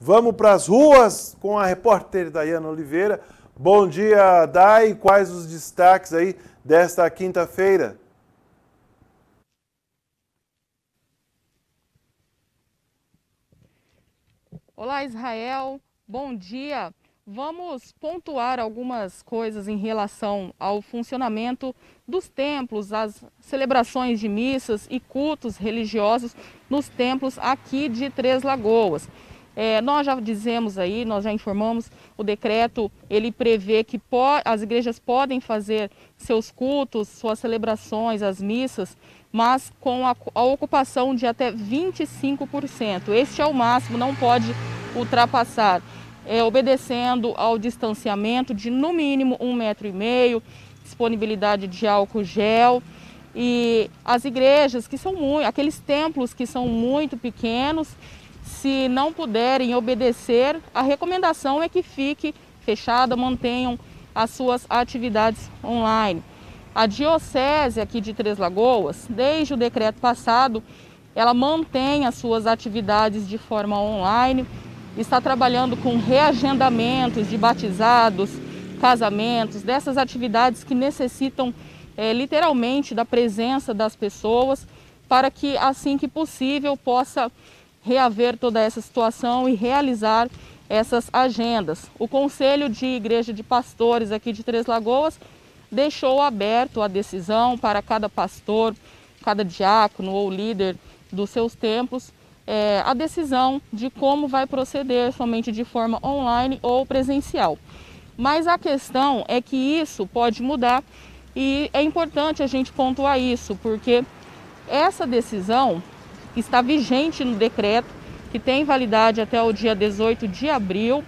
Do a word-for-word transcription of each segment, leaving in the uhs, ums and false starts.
Vamos para as ruas com a repórter Daiana Oliveira. Bom dia, Dai. Quais os destaques aí desta quinta-feira? Olá, Israel. Bom dia. Vamos pontuar algumas coisas em relação ao funcionamento dos templos, as celebrações de missas e cultos religiosos nos templos aqui de Três Lagoas. É, nós já dizemos aí, nós já informamos, o decreto ele prevê que as igrejas podem fazer seus cultos, suas celebrações, as missas, mas com a, a ocupação de até vinte e cinco por cento. Este é o máximo, não pode ultrapassar. É, obedecendo ao distanciamento de no mínimo um metro e meio, disponibilidade de álcool gel. E as igrejas que são muito, aqueles templos que são muito pequenos, se não puderem obedecer, a recomendação é que fique fechada, mantenham as suas atividades online. A Diocese aqui de Três Lagoas, desde o decreto passado, ela mantém as suas atividades de forma online, está trabalhando com reagendamentos de batizados, casamentos, dessas atividades que necessitam é, literalmente da presença das pessoas, para que assim que possível possa reaver toda essa situação e realizar essas agendas. O Conselho de Igreja de Pastores aqui de Três Lagoas deixou aberto a decisão para cada pastor, cada diácono ou líder dos seus templos, É, a decisão de como vai proceder, somente de forma online ou presencial. Mas a questão é que isso pode mudar e é importante a gente pontuar isso, porque essa decisão está vigente no decreto, que tem validade até o dia dezoito de abril,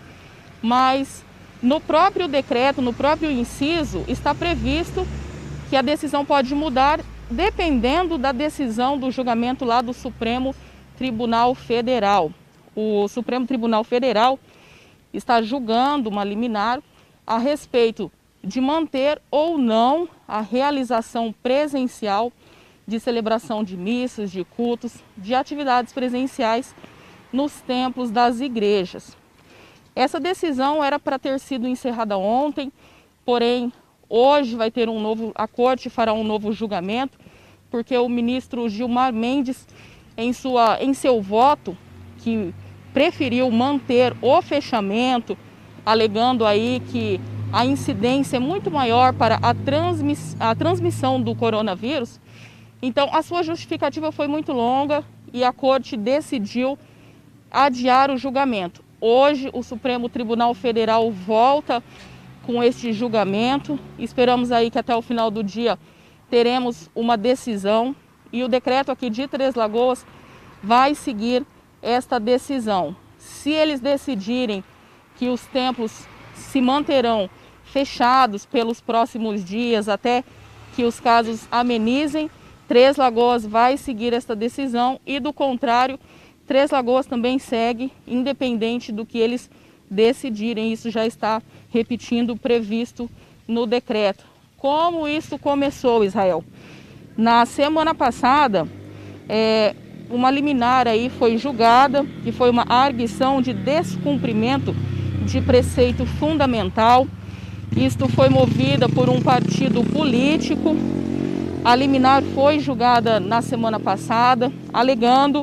mas no próprio decreto, no próprio inciso, está previsto que a decisão pode mudar dependendo da decisão do julgamento lá do Supremo Tribunal Federal. O Supremo Tribunal Federal está julgando uma liminar a respeito de manter ou não a realização presencial de celebração de missas, de cultos, de atividades presenciais nos templos das igrejas. Essa decisão era para ter sido encerrada ontem, porém hoje vai ter um novo, a corte fará um novo julgamento, porque o ministro Gilmar Mendes, Em, sua, em seu voto, que preferiu manter o fechamento, alegando aí que a incidência é muito maior para a, transmiss, a transmissão do coronavírus. Então, a sua justificativa foi muito longa e a corte decidiu adiar o julgamento. Hoje, o Supremo Tribunal Federal volta com este julgamento. Esperamos aí que até o final do dia teremos uma decisão. E o decreto aqui de Três Lagoas vai seguir esta decisão. Se eles decidirem que os templos se manterão fechados pelos próximos dias até que os casos amenizem, Três Lagoas vai seguir esta decisão e, do contrário, Três Lagoas também segue, independente do que eles decidirem. Isso já está, repetindo, previsto no decreto. Como isso começou, Israel? Na semana passada, é, uma liminar aí foi julgada, que foi uma arguição de descumprimento de preceito fundamental. Isto foi movida por um partido político. A liminar foi julgada na semana passada, alegando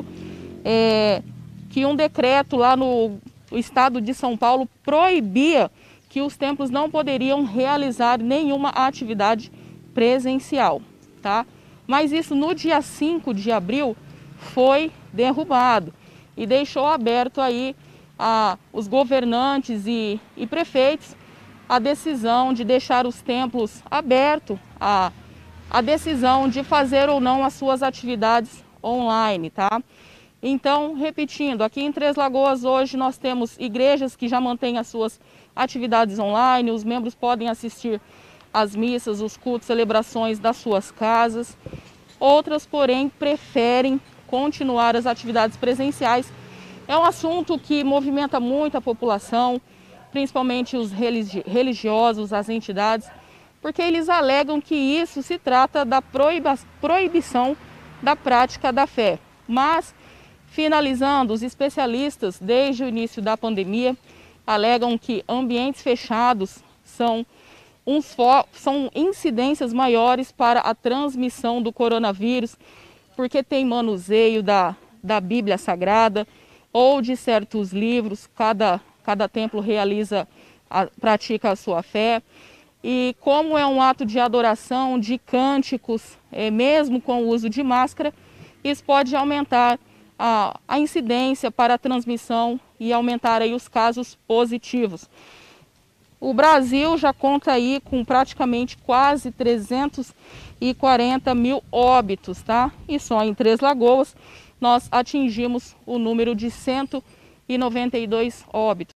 é, que um decreto lá no estado de São Paulo proibia que os templos não poderiam realizar nenhuma atividade presencial, tá? Mas isso no dia cinco de abril foi derrubado e deixou aberto aí a, os governantes e, e prefeitos a decisão de deixar os templos abertos, a, a decisão de fazer ou não as suas atividades online, tá? Então, repetindo, aqui em Três Lagoas hoje nós temos igrejas que já mantêm as suas atividades online, os membros podem assistir as missas, os cultos, celebrações das suas casas. Outras, porém, preferem continuar as atividades presenciais. É um assunto que movimenta muito a população, principalmente os religi- religiosos, as entidades, porque eles alegam que isso se trata da proiba- proibição da prática da fé. Mas Finalizando, os especialistas, desde o início da pandemia, alegam que ambientes fechados são, uns são incidências maiores para a transmissão do coronavírus, porque tem manuseio da, da Bíblia Sagrada ou de certos livros, cada, cada templo realiza, a, pratica a sua fé. E como é um ato de adoração, de cânticos, é, mesmo com o uso de máscara, isso pode aumentar a, a incidência para a transmissão e aumentar aí os casos positivos. O Brasil já conta aí com praticamente quase trezentos e quarenta mil óbitos, tá? E só em Três Lagoas nós atingimos o número de cento e noventa e dois óbitos.